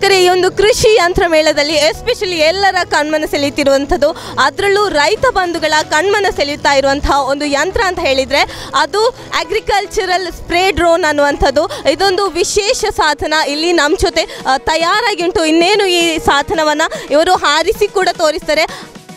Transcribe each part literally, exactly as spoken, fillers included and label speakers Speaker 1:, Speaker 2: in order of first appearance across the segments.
Speaker 1: ವೀಕ್ಷಕರೇ, ಈ ಒಂದು ಕೃಷಿ ಯಂತ್ರ ಮೇಳದಲ್ಲಿ ಎಸ್ಪೆಷಲಿ ಎಲ್ಲರ ಕಣ್ಮನ ಸೆಳೆಯುತ್ತಿರುವಂಥದ್ದು, ಅದರಲ್ಲೂ ರೈತ ಬಂಧುಗಳ ಕಣ್ಮನ ಸೆಳೆಯುತ್ತಾ ಇರುವಂತಹ ಒಂದು ಯಂತ್ರ ಅಂತ ಹೇಳಿದರೆ ಅದು ಅಗ್ರಿಕಲ್ಚರಲ್ ಸ್ಪ್ರೇ ಡ್ರೋನ್ ಅನ್ನುವಂಥದ್ದು. ಇದೊಂದು ವಿಶೇಷ ಸಾಧನ ಇಲ್ಲಿ ನಮ್ಮ ಜೊತೆ ತಯಾರಾಗಿ ಉಂಟು. ಇನ್ನೇನು ಈ ಸಾಧನವನ್ನು ಇವರು ಹಾರಿಸಿ ಕೂಡ ತೋರಿಸ್ತಾರೆ.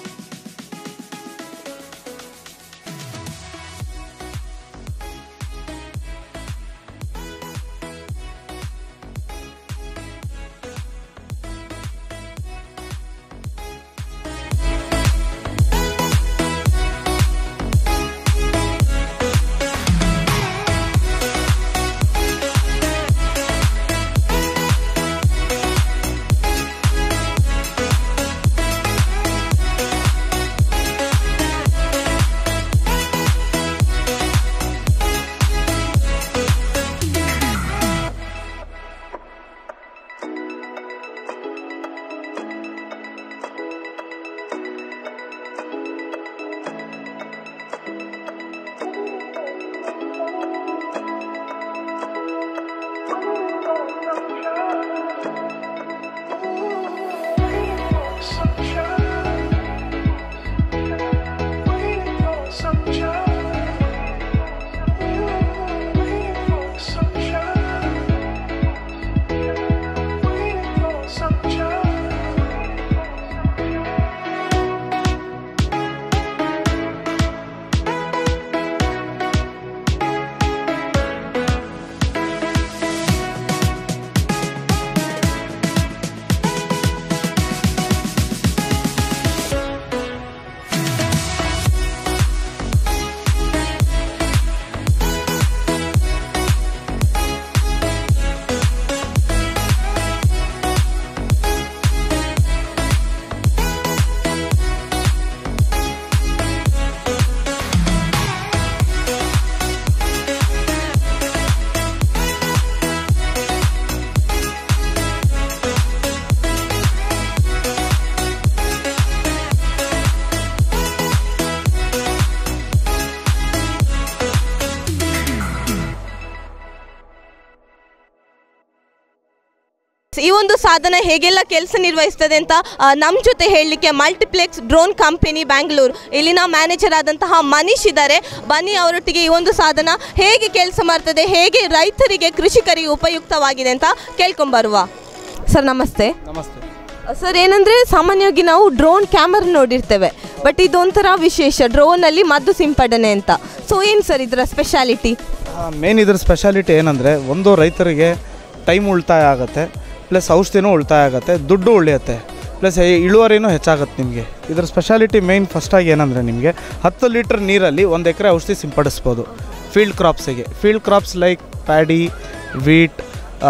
Speaker 1: ಈ ಒಂದು ಸಾಧನ ಹೇಗೆಲ್ಲ ಕೆಲಸ ನಿರ್ವಹಿಸ್ತದೆ ಅಂತ ನಮ್ಮ ಜೊತೆ ಹೇಳಲಿಕ್ಕೆ ಮಲ್ಟಿಪ್ಲೆಕ್ಸ್ ಡ್ರೋನ್ ಕಂಪನಿ ಬ್ಯಾಂಗ್ಳೂರು ಇಲ್ಲಿನ ಮ್ಯಾನೇಜರ್ ಆದಂತಹ ಮನೀಶ್ ಇದ್ದಾರೆ. ಬನ್ನಿ ಅವರೊಟ್ಟಿಗೆ ಈ ಒಂದು ಸಾಧನ ಹೇಗೆ ಕೆಲಸ ಮಾಡ್ತದೆ, ಹೇಗೆ ರೈತರಿಗೆ ಕೃಷಿಕರಿಗೆ ಉಪಯುಕ್ತವಾಗಿದೆ ಅಂತ ಕೇಳ್ಕೊಂಬರುವ. ಸರ್ ನಮಸ್ತೆ.
Speaker 2: ನಮಸ್ತೆ
Speaker 1: ಸರ್. ಏನಂದರೆ ಸಾಮಾನ್ಯವಾಗಿ ನಾವು ಡ್ರೋನ್ ಕ್ಯಾಮರಾ ನೋಡಿರ್ತೇವೆ, ಬಟ್ ಇದೊಂಥರ ವಿಶೇಷ, ಡ್ರೋನಲ್ಲಿ ಮದ್ದು ಸಿಂಪಡಣೆ ಅಂತ. ಸೊ ಏನು ಸರ್ ಇದರ ಸ್ಪೆಷಾಲಿಟಿ?
Speaker 2: ಮೇನ್ ಇದರ ಸ್ಪೆಷಾಲಿಟಿ ಏನಂದರೆ, ಒಂದು ರೈತರಿಗೆ ಟೈಮ್ ಉಳಿತಾಯ ಆಗುತ್ತೆ, ಪ್ಲಸ್ ಔಷಧಿನೂ ಉಳಿತಾಯ ಆಗುತ್ತೆ, ದುಡ್ಡು ಉಳಿಯುತ್ತೆ, ಪ್ಲಸ್ ಇಳುವರಿನೂ ಹೆಚ್ಚಾಗುತ್ತೆ ನಿಮಗೆ. ಇದರ ಸ್ಪೆಷಾಲಿಟಿ ಮೇಯ್ನ್ ಫಸ್ಟಾಗಿ ಏನಂದರೆ, ನಿಮಗೆ ಹತ್ತು ಲೀಟ್ರ್ ನೀರಲ್ಲಿ ಒಂದು ಎಕರೆ ಔಷಧಿ ಸಿಂಪಡಿಸ್ಬೋದು ಫೀಲ್ಡ್ ಕ್ರಾಪ್ಸಿಗೆ. Field crops like paddy, wheat,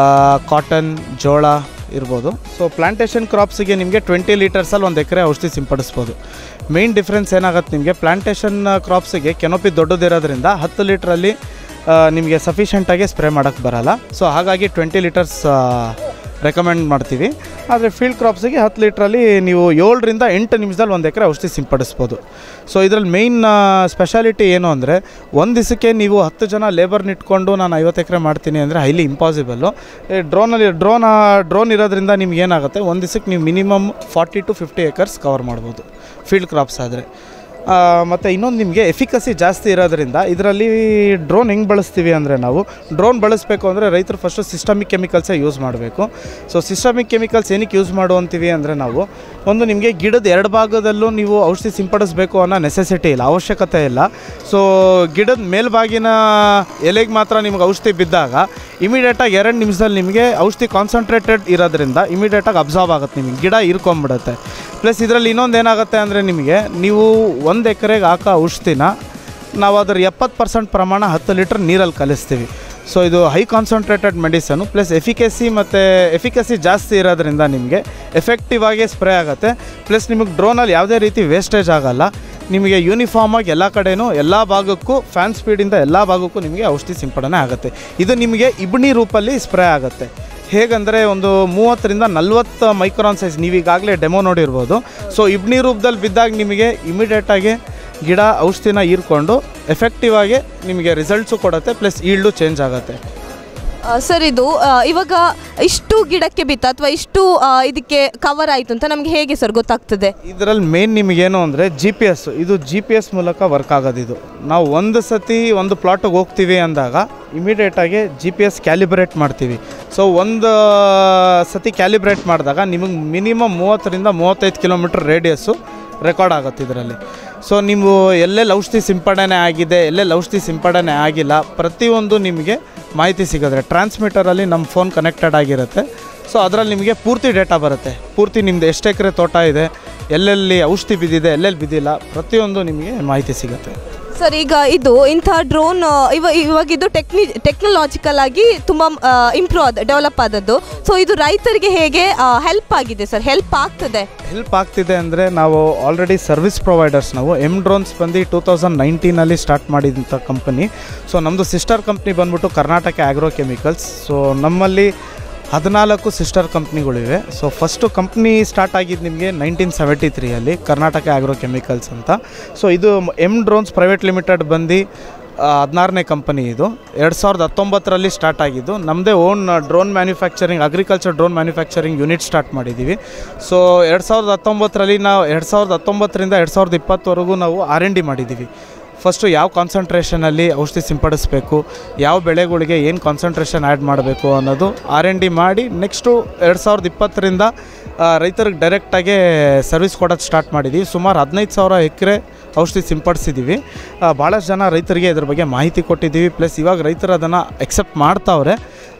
Speaker 2: cotton, ಜೋಳ ಇರ್ಬೋದು. ಸೊ ಪ್ಲಾಂಟೇಷನ್ ಕ್ರಾಪ್ಸಿಗೆ ನಿಮಗೆ ಟ್ವೆಂಟಿ ಲೀಟರ್ಸಲ್ಲಿ ಒಂದು ಎಕರೆ ಔಷಧಿ ಸಿಂಪಡಿಸ್ಬೋದು. ಮೇಯ್ನ್ ಡಿಫ್ರೆನ್ಸ್ ಏನಾಗುತ್ತೆ ನಿಮಗೆ, ಪ್ಲಾಂಟೇಷನ್ ಕ್ರಾಪ್ಸಿಗೆ ಕೆನೋಪಿ ದೊಡ್ಡದಿರೋದ್ರಿಂದ ಹತ್ತು ಲೀಟ್ರಲ್ಲಿ ನಿಮಗೆ ಸಫಿಷಿಯೆಂಟಾಗಿ ಸ್ಪ್ರೇ ಮಾಡೋಕ್ಕೆ ಬರೋಲ್ಲ. ಸೊ ಹಾಗಾಗಿ ಟ್ವೆಂಟಿ ಲೀಟರ್ಸ್ ರೆಕಮೆಂಡ್ ಮಾಡ್ತೀವಿ. ಆದರೆ ಫೀಲ್ಡ್ ಕ್ರಾಪ್ಸಿಗೆ ಹತ್ತು ಲೀಟ್ರಲ್ಲಿ ನೀವು ಏಳರಿಂದ ಎಂಟು ನಿಮಿಷದಲ್ಲಿ ಒಂದು ಎಕರೆ ಔಷಧಿ ಸಿಂಪಡಿಸ್ಬೋದು. ಸೊ ಇದರಲ್ಲಿ ಮೇಯ್ನ್ ಸ್ಪೆಷಾಲಿಟಿ ಏನು ಅಂದರೆ, ಒಂದು ದಿವಸಕ್ಕೆ ನೀವು ಹತ್ತು ಜನ ಲೇಬರ್ನ ಇಟ್ಕೊಂಡು ನಾನು ಐವತ್ತು ಎಕರೆ ಮಾಡ್ತೀನಿ ಅಂದರೆ ಹೈಲಿ ಇಂಪಾಸಿಬಲ್ಲು. ಡ್ರೋನಲ್ಲಿ ಡ್ರೋನ್ ಡ್ರೋನ್ ಇರೋದ್ರಿಂದ ನಿಮ್ಗೆ ಏನಾಗುತ್ತೆ, ಒಂದು ದಿವಸಕ್ಕೆ ನೀವು minimum forty to fifty acres cover ಮಾಡ್ಬೋದು ಫೀಲ್ಡ್ ಕ್ರಾಪ್ಸ್ ಆದರೆ. ಮತ್ತು ಇನ್ನೊಂದು ನಿಮಗೆ ಎಫಿಕಸಿ ಜಾಸ್ತಿ ಇರೋದ್ರಿಂದ ಇದರಲ್ಲಿ ಡ್ರೋನ್ ಹೆಂಗೆ ಬಳಸ್ತೀವಿ ಅಂದರೆ, ನಾವು ಡ್ರೋನ್ ಬಳಸಬೇಕು ಅಂದರೆ ರೈತರು ಫಸ್ಟು ಸಿಸ್ಟಮಿಕ್ ಕೆಮಿಕಲ್ಸೇ ಯೂಸ್ ಮಾಡಬೇಕು. ಸೊ ಸಿಸ್ಟಮಿಕ್ ಕೆಮಿಕಲ್ಸ್ ಏನಕ್ಕೆ ಯೂಸ್ ಮಾಡುವಂತೀವಿ ಅಂದರೆ, ನಾವು ಒಂದು ನಿಮಗೆ ಗಿಡದ ಎರಡು ಭಾಗದಲ್ಲೂ ನೀವು ಔಷಧಿ ಸಿಂಪಡಿಸಬೇಕು ಅನ್ನೋ ನೆಸೆಸಿಟಿ ಇಲ್ಲ, ಅವಶ್ಯಕತೆ ಇಲ್ಲ. ಸೊ ಗಿಡದ ಮೇಲ್ಭಾಗಿನ ಎಲೆಗೆ ಮಾತ್ರ ನಿಮ್ಗೆ ಔಷಧಿ ಬಿದ್ದಾಗ ಇಮಿಡಿಯೇಟಾಗಿ ಎರಡು ನಿಮಿಷದಲ್ಲಿ ನಿಮಗೆ ಔಷಧಿ ಕಾನ್ಸಂಟ್ರೇಟೆಡ್ ಇರೋದ್ರಿಂದ ಇಮಿಡಿಯೇಟಾಗಿ ಅಬ್ಸಾರ್ಬ್ ಆಗುತ್ತೆ, ನಿಮಗೆ ಗಿಡ ಇರ್ಕೊಂಬಿಡುತ್ತೆ. ಪ್ಲಸ್ ಇದರಲ್ಲಿ ಇನ್ನೊಂದು ಏನಾಗುತ್ತೆ ಅಂದರೆ, ನಿಮಗೆ ನೀವು ಒಂದು ಎಕರೆಗೆ ಹಾಕೋ ಔಷಧಿನ ನಾವು ಅದರ ಎಪ್ಪತ್ತು ಪರ್ಸೆಂಟ್ ಪ್ರಮಾಣ ಹತ್ತು ಲೀಟ್ರ್ ನೀರಲ್ಲಿ ಕಲಿಸ್ತೀವಿ. ಸೊ ಇದು high concentrated medicine, plus efficacy ಮತ್ತು ಎಫಿಕಸಿ ಜಾಸ್ತಿ ಇರೋದ್ರಿಂದ ನಿಮಗೆ ಎಫೆಕ್ಟಿವ್ ಆಗಿ ಸ್ಪ್ರೇ ಆಗುತ್ತೆ. ಪ್ಲಸ್ ನಿಮಗೆ ಡ್ರೋನಲ್ಲಿ ಯಾವುದೇ ರೀತಿ ವೇಸ್ಟೇಜ್ ಆಗೋಲ್ಲ, ನಿಮಗೆ ಯೂನಿಫಾರ್ಮಾಗಿ ಎಲ್ಲ ಕಡೆಯೂ ಎಲ್ಲ ಭಾಗಕ್ಕೂ ಫ್ಯಾನ್ ಸ್ಪೀಡಿಂದ ಎಲ್ಲ ಭಾಗಕ್ಕೂ ನಿಮಗೆ ಔಷಧಿ ಸಿಂಪಡಣೆ ಆಗುತ್ತೆ. ಇದು ನಿಮಗೆ ಇಬ್ನಿ ರೂಪಲ್ಲಿ ಸ್ಪ್ರೇ ಆಗುತ್ತೆ. ಹೇಗಂದರೆ ಒಂದು ಮೂವತ್ತರಿಂದ ನಲ್ವತ್ತು ಮೈಕ್ರಾನ್ ಸೈಜ್, ನೀವೀಗಾಗಲೇ ಡೆಮೋ ನೋಡಿರ್ಬೋದು. ಸೊ ಇಬ್ನಿ ರೂಪದಲ್ಲಿ ಬಿದ್ದಾಗ ನಿಮಗೆ ಇಮಿಡಿಯೇಟಾಗಿ ಗಿಡ ಔಷಧಿನ ಹೀರ್ಕೊಂಡು ಎಫೆಕ್ಟಿವ್ ಆಗಿ ನಿಮಗೆ ರಿಸಲ್ಟ್ಸು ಕೊಡುತ್ತೆ, ಪ್ಲಸ್ ಈಲ್ಡು ಚೇಂಜ್ ಆಗುತ್ತೆ.
Speaker 1: ಸರ್ ಇದು ಇವಾಗ ಇಷ್ಟು ಗಿಡಕ್ಕೆ ಬಿತ್ತ ಅಥವಾ ಇಷ್ಟು ಇದಕ್ಕೆ ಕವರ್ ಆಯಿತು ಅಂತ ನಮಗೆ ಹೇಗೆ ಸರ್ ಗೊತ್ತಾಗ್ತದೆ?
Speaker 2: ಇದರಲ್ಲಿ ಮೇನ್ ನಿಮಗೇನು ಅಂದರೆ ಜಿ ಪಿ ಎಸ್, ಇದು ಜಿ ಪಿ ಎಸ್ ಮೂಲಕ ವರ್ಕ್ ಆಗೋದು. ಇದು ನಾವು ಒಂದು ಸತಿ ಒಂದು ಪ್ಲಾಟಿಗೆ ಹೋಗ್ತೀವಿ ಅಂದಾಗ ಇಮಿಡಿಯೇಟಾಗಿ ಜಿ ಪಿ ಎಸ್ ಕ್ಯಾಲಿಬ್ರೇಟ್ ಮಾಡ್ತೀವಿ. ಸೊ ಒಂದು ಸತಿ ಕ್ಯಾಲಿಬ್ರೇಟ್ ಮಾಡಿದಾಗ ನಿಮಗೆ ಮಿನಿಮಮ್ ಮೂವತ್ತರಿಂದ ಮೂವತ್ತೈದು ಕಿಲೋಮೀಟ್ರ್ ರೇಡಿಯಸ್ಸು ರೆಕಾರ್ಡ್ ಆಗುತ್ತೆ ಇದರಲ್ಲಿ. ಸೊ ನೀವು ಎಲ್ಲೆಲ್ಲಿ ಔಷಧಿ ಸಿಂಪಡಣೆ ಆಗಿದೆ, ಎಲ್ಲೆಲ್ಲಿ ಔಷಧಿ ಸಿಂಪಡಣೆ ಆಗಿಲ್ಲ, ಪ್ರತಿಯೊಂದು ನಿಮಗೆ ಮಾಹಿತಿ ಸಿಗೋದ್ರೆ ಟ್ರಾನ್ಸ್ಮಿಟರಲ್ಲಿ ನಮ್ಮ ಫೋನ್ ಕನೆಕ್ಟೆಡ್ ಆಗಿರುತ್ತೆ. ಸೊ ಅದರಲ್ಲಿ ನಿಮಗೆ ಪೂರ್ತಿ ಡೇಟಾ ಬರುತ್ತೆ. ಪೂರ್ತಿ ನಿಮ್ಮದು ಎಷ್ಟು ಎಕರೆ ತೋಟ ಇದೆ, ಎಲ್ಲೆಲ್ಲಿ ಔಷಧಿ ಬಿದ್ದಿದೆ, ಎಲ್ಲೆಲ್ಲಿ ಬಿದ್ದಿಲ್ಲ, ಪ್ರತಿಯೊಂದು ನಿಮಗೆ ಮಾಹಿತಿ ಸಿಗುತ್ತೆ.
Speaker 1: ಸರ್ ಈಗ ಇದು ಇಂಥ ಡ್ರೋನ್ ಇವ ಇವಾಗ ಇದು ಟೆಕ್ನಿ ಟೆಕ್ನಾಲಜಿಕಲ್ ಆಗಿ ತುಂಬ ಇಂಪ್ರೂವ್ ಆದ ಡೆವಲಪ್ ಆದದ್ದು. ಸೊ ಇದು ರೈತರಿಗೆ ಹೇಗೆ ಹೆಲ್ಪ್ ಆಗಿದೆ ಸರ್? ಹೆಲ್ಪ್ ಆಗ್ತದೆ
Speaker 2: ಹೆಲ್ಪ್ ಆಗ್ತಿದೆ ಅಂದರೆ ನಾವು ಆಲ್ರೆಡಿ ಸರ್ವಿಸ್ ಪ್ರೊವೈಡರ್ಸ್, ನಾವು ಎಮ್ ಡ್ರೋನ್ಸ್ ಬಂದು ಟೂ ತೌಸಂಡ್ ನೈನ್ಟೀನಲ್ಲಿ ಸ್ಟಾರ್ಟ್ ಮಾಡಿದಂಥ ಕಂಪನಿ. ಸೊ ನಮ್ಮದು ಸಿಸ್ಟರ್ ಕಂಪ್ನಿ ಬಂದ್ಬಿಟ್ಟು ಕರ್ನಾಟಕ ಆಗ್ರೋ ಕೆಮಿಕಲ್ಸ್. ಸೊ ನಮ್ಮಲ್ಲಿ ಹದಿನಾಲ್ಕು ಸಿಸ್ಟರ್ ಕಂಪ್ನಿಗಳಿವೆ. ಸೊ ಫಸ್ಟು ಕಂಪ್ನಿ ಸ್ಟಾರ್ಟ್ ಆಗಿದ್ದು ನಿಮಗೆ ನೈನ್ಟೀನ್ ಸೆವೆಂಟಿ ತ್ರೀಯಲ್ಲಿ ಕರ್ನಾಟಕ ಆಗ್ರೋ ಕೆಮಿಕಲ್ಸ್ ಅಂತ. ಸೊ ಇದು ಎಮ್ ಡ್ರೋನ್ಸ್ ಪ್ರೈವೇಟ್ ಲಿಮಿಟೆಡ್ ಬಂದು ಹದಿನಾರನೇ ಕಂಪನಿ. ಇದು ಎರಡು ಸಾವಿರದ ಹತ್ತೊಂಬತ್ತರಲ್ಲಿ ಸ್ಟಾರ್ಟ್ ಆಗಿದ್ದು. ನಮ್ಮದೇ own drone manufacturing, agriculture drone manufacturing unit start ಮಾಡಿದ್ದೀವಿ. ಸೊ ಎರಡು ಸಾವಿರದ ಹತ್ತೊಂಬತ್ತರಲ್ಲಿ ನಾವು ಎರಡು ಸಾವಿರದ ಹತ್ತೊಂಬತ್ತರಿಂದ ಎರಡು ಸಾವಿರದ ಇಪ್ಪತ್ತವರೆಗೂ ನಾವು ಆರ್ ಎನ್ ಡಿ ಮಾಡಿದ್ದೀವಿ. ಫಸ್ಟು ಯಾವ ಕಾನ್ಸಂಟ್ರೇಷನಲ್ಲಿ ಔಷಧಿ ಸಿಂಪಡಿಸಬೇಕು, ಯಾವ ಬೆಳೆಗಳಿಗೆ ಏನು ಕಾನ್ಸಂಟ್ರೇಷನ್ ಆ್ಯಡ್ ಮಾಡಬೇಕು ಅನ್ನೋದು ಆರ್ ಎನ್ ಡಿ ಮಾಡಿ ನೆಕ್ಸ್ಟು ಎರಡು ಸಾವಿರದ ಇಪ್ಪತ್ತರಿಂದ ರೈತರಿಗೆ ಡೈರೆಕ್ಟಾಗಿ ಸರ್ವಿಸ್ ಕೊಡೋದು ಸ್ಟಾರ್ಟ್ ಮಾಡಿದ್ದೀವಿ. ಸುಮಾರು ಹದಿನೈದು ಸಾವಿರ ಎಕರೆ ಔಷಧಿ ಸಿಂಪಡಿಸಿದ್ದೀವಿ. ಭಾಳಷ್ಟು ಜನ ರೈತರಿಗೆ ಇದ್ರ ಬಗ್ಗೆ ಮಾಹಿತಿ ಕೊಟ್ಟಿದ್ದೀವಿ. ಪ್ಲಸ್ ಇವಾಗ ರೈತರು ಅದನ್ನು ಎಕ್ಸೆಪ್ಟ್ ಮಾಡ್ತಾವ್ರೆ.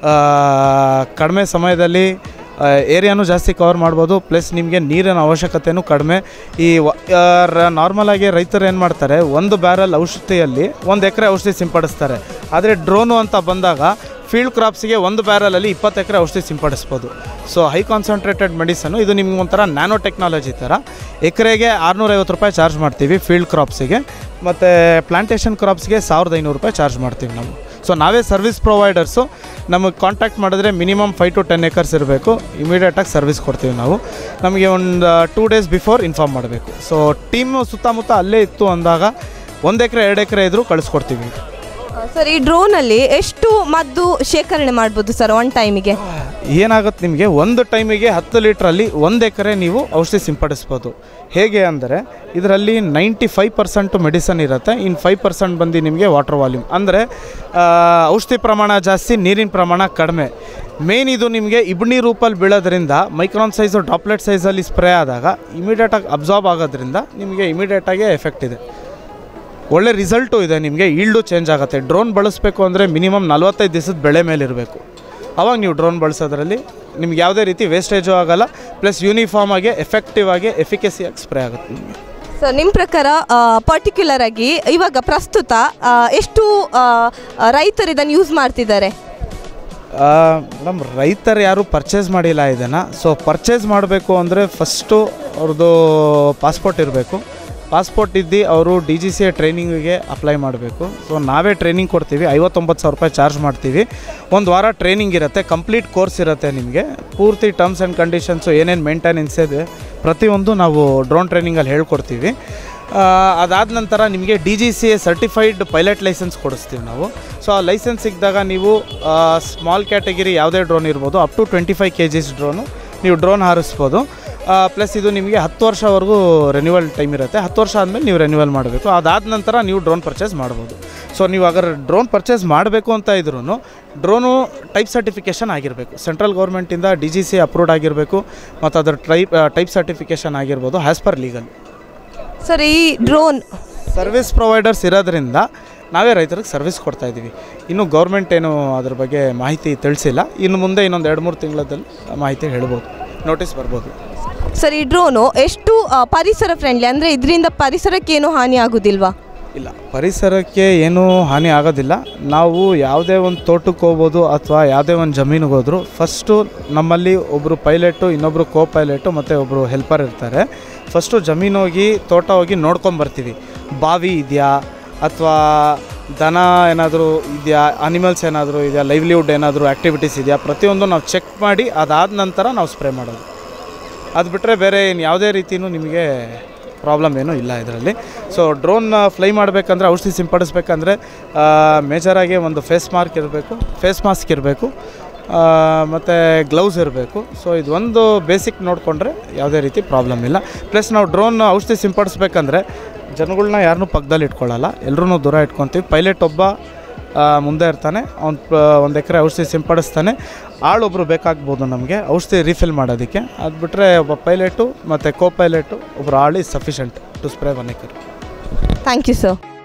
Speaker 2: ಕಡಿಮೆ ಸಮಯದಲ್ಲಿ ಏರಿಯಾನೂ ಜಾಸ್ತಿ ಕವರ್ ಮಾಡ್ಬೋದು. ಪ್ಲಸ್ ನಿಮಗೆ ನೀರಿನ ಅವಶ್ಯಕತೆಯೂ ಕಡಿಮೆ. ಈ ನಾರ್ಮಲಾಗಿ ರೈತರು ಏನು ಮಾಡ್ತಾರೆ, ಒಂದು ಬ್ಯಾರಲ್ ಔಷಧಿಯಲ್ಲಿ ಒಂದು ಎಕರೆ ಔಷಧಿ ಸಿಂಪಡಿಸ್ತಾರೆ. ಆದರೆ ಡ್ರೋನು ಅಂತ ಬಂದಾಗ ಫೀಲ್ಡ್ ಕ್ರಾಪ್ಸಿಗೆ ಒಂದು ಬ್ಯಾರಲಲ್ಲಿ ಇಪ್ಪತ್ತು ಎಕರೆ ಔಷಧಿ ಸಿಂಪಡಿಸ್ಬೋದು. ಸೊ ಹೈ ಕಾನ್ಸಂಟ್ರೇಟೆಡ್ ಮೆಡಿಸನ್ನು ಇದು ನಿಮ್ಗೆ ಒಂಥರ ನ್ಯಾನೋ ಟೆಕ್ನಾಲಜಿ ಥರ. ಎಕರೆಗೆ ಆರುನೂರೈವತ್ತು ರೂಪಾಯಿ ಚಾರ್ಜ್ ಮಾಡ್ತೀವಿ ಫೀಲ್ಡ್ ಕ್ರಾಪ್ಸಿಗೆ, ಮತ್ತು ಪ್ಲಾಂಟೇಷನ್ ಕ್ರಾಪ್ಸ್ಗೆ ಸಾವಿರದ ಐನೂರು ರೂಪಾಯಿ ಚಾರ್ಜ್ ಮಾಡ್ತೀವಿ ನಾವು. ಸೊ ನಾವೇ ಸರ್ವಿಸ್ ಪ್ರೊವೈಡರ್ಸು. ನಮಗೆ ಕಾಂಟ್ಯಾಕ್ಟ್ ಮಾಡಿದ್ರೆ minimum five to ten acres ಇರಬೇಕು. ಇಮಿಡಿಯೇಟಾಗಿ ಸರ್ವಿಸ್ ಕೊಡ್ತೀವಿ ನಾವು. ನಮಗೆ ಒಂದು ಟೂ ಡೇಸ್ ಬಿಫೋರ್ ಇನ್ಫಾರ್ಮ್ ಮಾಡಬೇಕು. ಸೊ ಟೀಮು ಸುತ್ತಮುತ್ತ ಅಲ್ಲೇ ಇತ್ತು ಅಂದಾಗ ಒಂದು ಎಕರೆ ಎರಡು ಎಕರೆ ಇದ್ದರೂ ಕಳಿಸ್ಕೊಡ್ತೀವಿ.
Speaker 1: ಸರ್ ಈ ಡ್ರೋನಲ್ಲಿ ಎಷ್ಟು ಮದ್ದು ಶೇಖರಣೆ ಮಾಡ್ಬೋದು ಸರ್ ಒನ್ ಟೈಮಿಗೆ?
Speaker 2: ಏನಾಗುತ್ತೆ ನಿಮಗೆ, ಒಂದು ಟೈಮಿಗೆ ಹತ್ತು ಲೀಟ್ರಲ್ಲಿ ಒಂದು ಎಕರೆ ನೀವು ಔಷಧಿ ಸಿಂಪಡಿಸ್ಬೋದು. ಹೇಗೆ ಅಂದರೆ ಇದರಲ್ಲಿ ನೈಂಟಿ ಫೈವ್ ಪರ್ಸೆಂಟು ಮೆಡಿಸನ್ ಇರುತ್ತೆ, ಇನ್ನು ಫೈವ್ ಪರ್ಸೆಂಟ್ ಬಂದು ನಿಮಗೆ ವಾಟರ್ ವಾಲ್ಯೂಮ್. ಅಂದರೆ ಔಷಧಿ ಪ್ರಮಾಣ ಜಾಸ್ತಿ, ನೀರಿನ ಪ್ರಮಾಣ ಕಡಿಮೆ. ಮೇನ್ ಇದು ನಿಮಗೆ ಇಬ್ನಿ ರೂಪಲ್ಲಿ ಬೀಳೋದ್ರಿಂದ ಮೈಕ್ರಾನ್ ಸೈಜು ಡ್ರಾಪ್ಲೆಟ್ ಸೈಜಲ್ಲಿ ಸ್ಪ್ರೇ ಆದಾಗ ಇಮಿಡಿಯೇಟಾಗಿ ಅಬ್ಸಾರ್ಬ್ ಆಗೋದ್ರಿಂದ ನಿಮಗೆ ಇಮಿಡಿಯೇಟಾಗಿ ಎಫೆಕ್ಟ್ ಇದೆ. ಒಳ್ಳೆ ರಿಸಲ್ಟು ಇದೆ. ನಿಮಗೆ ಈಲ್ಡು ಚೇಂಜ್ ಆಗುತ್ತೆ. ಡ್ರೋನ್ ಬಳಸಬೇಕು ಅಂದರೆ ಮಿನಿಮಮ್ ನಲ್ವತ್ತೈದು ದಿವಸದ ಬೆಳೆ ಮೇಲೆ ಇರಬೇಕು. ಆವಾಗ ನೀವು ಡ್ರೋನ್ ಬಳಸೋದ್ರಲ್ಲಿ ನಿಮ್ಗೆ ಯಾವುದೇ ರೀತಿ ವೇಸ್ಟೇಜು ಆಗೋಲ್ಲ. ಪ್ಲಸ್ ಯೂನಿಫಾರ್ಮ್ ಆಗಿ ಎಫೆಕ್ಟಿವ್ ಆಗಿ ಎಫಿಕಸಿಯಾಗಿ ಸ್ಪ್ರೇ ಆಗುತ್ತೆ ನಿಮಗೆ.
Speaker 1: ಸೊ ನಿಮ್ಮ ಪ್ರಕಾರ ಪರ್ಟಿಕ್ಯುಲರ್ ಆಗಿ ಇವಾಗ ಪ್ರಸ್ತುತ ಎಷ್ಟು ರೈತರು ಇದನ್ನು ಯೂಸ್ ಮಾಡ್ತಿದ್ದಾರೆ?
Speaker 2: ನಮ್ಮ ರೈತರು ಯಾರೂ ಪರ್ಚೇಸ್ ಮಾಡಿಲ್ಲ ಇದನ್ನು. ಸೊ ಪರ್ಚೇಸ್ ಮಾಡಬೇಕು ಅಂದರೆ ಫಸ್ಟು ಅವ್ರದ್ದು ಪಾಸ್ಪೋರ್ಟ್ ಇರಬೇಕು. ಪಾಸ್ಪೋರ್ಟ್ ಇದ್ದು ಅವರು ಡಿ ಜಿ ಸಿ ಎ ಟ್ರೈನಿಂಗಿಗೆ ಅಪ್ಲೈ ಮಾಡಬೇಕು. ಸೊ ನಾವೇ ಟ್ರೈನಿಂಗ್ ಕೊಡ್ತೀವಿ. ಐವತ್ತೊಂಬತ್ತು ಸಾವಿರ ರೂಪಾಯಿ ಚಾರ್ಜ್ ಮಾಡ್ತೀವಿ. ಒಂದು ವಾರ ಟ್ರೈನಿಂಗ್ ಇರುತ್ತೆ, ಕಂಪ್ಲೀಟ್ ಕೋರ್ಸ್ ಇರುತ್ತೆ ನಿಮಗೆ. ಪೂರ್ತಿ ಟರ್ಮ್ಸ್ ಆ್ಯಂಡ್ ಕಂಡೀಷನ್ಸು ಏನೇನು ಮೇಂಟೆನೆನ್ಸ್ ಇದೆ ಪ್ರತಿಯೊಂದು ನಾವು ಡ್ರೋನ್ ಟ್ರೈನಿಂಗಲ್ಲಿ ಹೇಳ್ಕೊಡ್ತೀವಿ. ಅದಾದ ನಂತರ ನಿಮಗೆ D G C A certified pilot licence ಕೊಡಿಸ್ತೀವಿ ನಾವು. ಸೊ ಆ ಲೈಸೆನ್ಸ್ ಸಿಕ್ಕಿದಾಗ ನೀವು ಸ್ಮಾಲ್ ಕ್ಯಾಟಗಿರಿ ಯಾವುದೇ ಡ್ರೋನ್ ಇರ್ಬೋದು, up to twenty five K Gs drone ನೀವು ಡ್ರೋನ್ ಹಾರಿಸ್ಬೋದು. ಪ್ಲಸ್ ಇದು ನಿಮಗೆ ಹತ್ತು ವರ್ಷವರೆಗೂ ರೆನ್ಯೂವಲ್ ಟೈಮ್ ಇರುತ್ತೆ. ಹತ್ತು ವರ್ಷ ಆದಮೇಲೆ ನೀವು ರೆನ್ಯೂವಲ್ ಮಾಡಬೇಕು. ಅದಾದ ನಂತರ ನೀವು ಡ್ರೋನ್ ಪರ್ಚೇಸ್ ಮಾಡ್ಬೋದು. ಸೊ ನೀವು ಅಗರ್ ಡ್ರೋನ್ ಪರ್ಚೇಸ್ ಮಾಡಬೇಕು ಅಂತ ಇದ್ರೂ ಡ್ರೋನು ಟೈಪ್ ಸರ್ಟಿಫಿಕೇಷನ್ ಆಗಿರಬೇಕು. ಸೆಂಟ್ರಲ್ ಗೌರ್ಮೆಂಟಿಂದ ಡಿ ಜಿ ಸಿ ಅಪ್ರೂವ್ಡ್ ಆಗಿರಬೇಕು ಮತ್ತು ಅದರ ಟೈಪ್ ಟೈಪ್ ಸರ್ಟಿಫಿಕೇಷನ್ ಆಗಿರ್ಬೋದು ಆ್ಯಸ್ ಪರ್ ಲೀಗಲ್.
Speaker 1: ಸರ್ ಈ ಡ್ರೋನ್
Speaker 2: ಸರ್ವಿಸ್ ಪ್ರೊವೈಡರ್ಸ್ ಇರೋದ್ರಿಂದ ನಾವೇ ರೈತರಿಗೆ ಸರ್ವಿಸ್ ಕೊಡ್ತಾಯಿದ್ದೀವಿ. ಇನ್ನು ಗೌರ್ಮೆಂಟ್ ಏನು ಅದ್ರ ಬಗ್ಗೆ ಮಾಹಿತಿ ತಿಳಿಸಿಲ್ಲ. ಇನ್ನು ಮುಂದೆ ಇನ್ನೊಂದು ಎರಡು ಮೂರು ತಿಂಗಳಲ್ಲಿ ಮಾಹಿತಿ ಹೇಳ್ಬೋದು, ನೋಟಿಸ್ ಬರ್ಬೋದು.
Speaker 1: ಸರ್ ಈ ಡ್ರೋನು ಎಷ್ಟು ಪರಿಸರ ಫ್ರೆಂಡ್ಲಿ, ಅಂದರೆ ಇದರಿಂದ ಪರಿಸರಕ್ಕೆ ಏನೂ ಹಾನಿ ಆಗೋದಿಲ್ವಾ?
Speaker 2: ಇಲ್ಲ, ಪರಿಸರಕ್ಕೆ ಏನೂ ಹಾನಿ ಆಗೋದಿಲ್ಲ. ನಾವು ಯಾವುದೇ ಒಂದು ತೋಟಕ್ಕೆ ಹೋಗ್ಬೋದು ಅಥವಾ ಯಾವುದೇ ಒಂದು ಜಮೀನಿಗೆ ಹೋದರೂ ಫಸ್ಟು ನಮ್ಮಲ್ಲಿ ಒಬ್ಬರು ಪೈಲಟು, ಇನ್ನೊಬ್ಬರು ಕೋ ಪೈಲಟು ಮತ್ತು ಒಬ್ಬರು ಹೆಲ್ಪರ್ ಇರ್ತಾರೆ. ಫಸ್ಟು ಜಮೀನು ಹೋಗಿ ತೋಟ ಹೋಗಿ ನೋಡ್ಕೊಂಬರ್ತೀವಿ. ಬಾವಿ ಇದೆಯಾ ಅಥವಾ ದನ ಏನಾದರೂ ಇದೆಯಾ, ಅನಿಮಲ್ಸ್ ಏನಾದರೂ ಇದೆಯಾ, ಲೈವ್ಲಿಹುಡ್ ಏನಾದರೂ ಆ್ಯಕ್ಟಿವಿಟೀಸ್ ಇದೆಯಾ, ಪ್ರತಿಯೊಂದು ನಾವು ಚೆಕ್ ಮಾಡಿ ಅದಾದ ನಂತರ ನಾವು ಸ್ಪ್ರೇ ಮಾಡೋದು. ಅದು ಬಿಟ್ಟರೆ ಬೇರೆ ಏನು ಯಾವುದೇ ರೀತಿಯೂ ನಿಮಗೆ ಪ್ರಾಬ್ಲಮ್ ಏನೂ ಇಲ್ಲ ಇದರಲ್ಲಿ. ಸೊ ಡ್ರೋನ್ ಫ್ಲೈ ಮಾಡಬೇಕಂದ್ರೆ ಔಷಧಿ ಸಿಂಪಡಿಸ್ಬೇಕಂದ್ರೆ ಮೇಜರಾಗಿ ಒಂದು ಫೇಸ್ ಮಾರ್ಕ್ ಇರಬೇಕು, ಫೇಸ್ ಮಾಸ್ಕ್ ಇರಬೇಕು, ಮತ್ತು ಗ್ಲೌಸ್ ಇರಬೇಕು. ಸೊ ಇದು ಒಂದು ಬೇಸಿಕ್ ನೋಡಿಕೊಂಡ್ರೆ ಯಾವುದೇ ರೀತಿ ಪ್ರಾಬ್ಲಮ್ ಇಲ್ಲ. ಪ್ಲಸ್ ನಾವು ಡ್ರೋನ್ ಔಷಧಿ ಸಿಂಪಡಿಸ್ಬೇಕಂದ್ರೆ ಜನಗಳನ್ನ ಯಾರನ್ನೂ ಪಕ್ಕದಲ್ಲಿ ಇಟ್ಕೊಳ್ಳಲ್ಲ, ಎಲ್ಲರೂ ದೂರ ಇಟ್ಕೊತೀವಿ. ಪೈಲಟ್ ಒಬ್ಬ ಮುಂದೆ ಇರ್ತಾನೆ, ಅವ್ನು ಒಂದು ಎಕರೆ ಔಷಧಿ ಸಿಂಪಡಿಸ್ತಾನೆ. ಆಳೊಬ್ಬರು ಬೇಕಾಗ್ಬೋದು ನಮಗೆ ಔಷಧಿ ರೀಫಿಲ್ ಮಾಡೋದಕ್ಕೆ. ಅದು ಬಿಟ್ಟರೆ ಒಬ್ಬ ಪೈಲಟು ಮತ್ತು ಕೋ ಪೈಲಟು ಒಬ್ಬರು ಆಳು is sufficient to spray one acre.
Speaker 1: Thank you sir.